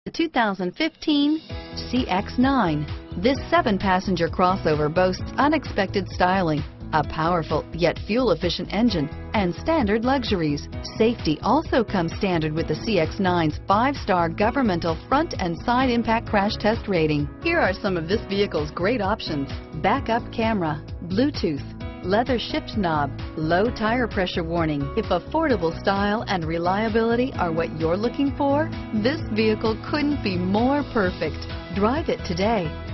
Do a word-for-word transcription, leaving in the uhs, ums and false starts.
The two thousand fifteen C X nine. This seven-passenger crossover boasts unexpected styling, a powerful yet fuel-efficient engine, and standard luxuries. Safety also comes standard with the C X nine's five-star governmental front and side impact crash test rating. Here are some of this vehicle's great options: backup camera, Bluetooth, leather shift knob, low tire pressure warning. If affordable style and reliability are what you're looking for, this vehicle couldn't be more perfect. Drive it today.